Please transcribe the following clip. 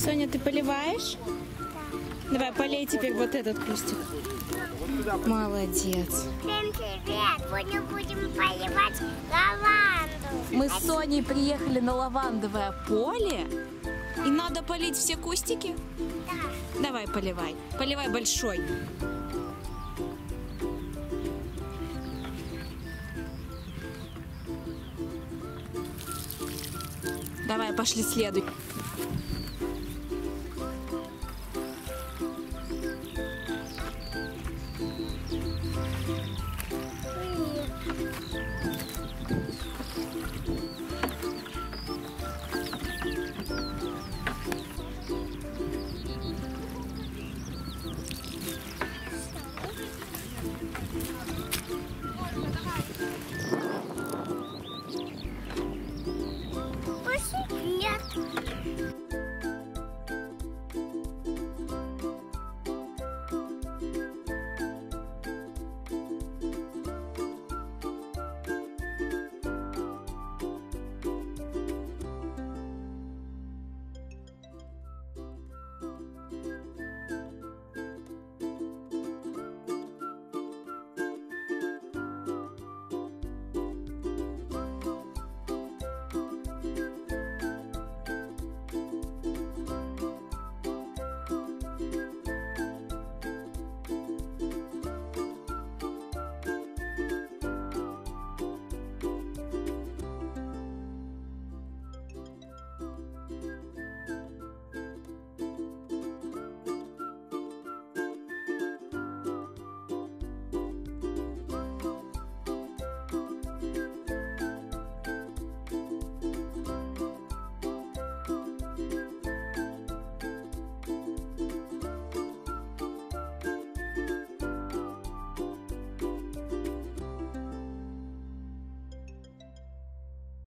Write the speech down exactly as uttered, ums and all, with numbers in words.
Соня, ты поливаешь? Давай, полей теперь вот этот кустик. Молодец. Всем привет! Сегодня будем поливать лаванду. Мы с Соней приехали на лавандовое поле. И надо полить все кустики? Да. Давай, поливай. Поливай большой. Давай, пошли следуй.